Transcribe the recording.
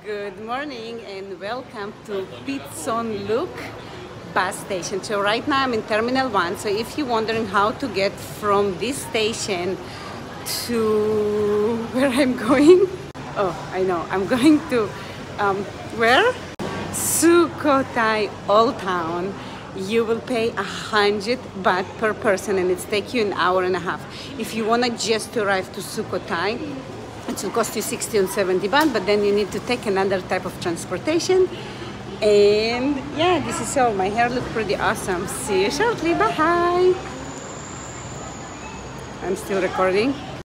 Good morning and welcome to Phitsanulok bus station. So right now I'm in Terminal 1. So if you're wondering how to get from this station to where I'm going, oh, I know, I'm going to where? Sukhothai Old Town. You will pay 100 baht per person and it's take you an hour and a half. If you want to just arrive to Sukhothai, it will cost you 60 and 70 baht, but then you need to take another type of transportation. And yeah, this is all. My hair looks pretty awesome. See you shortly. Bye. I'm still recording.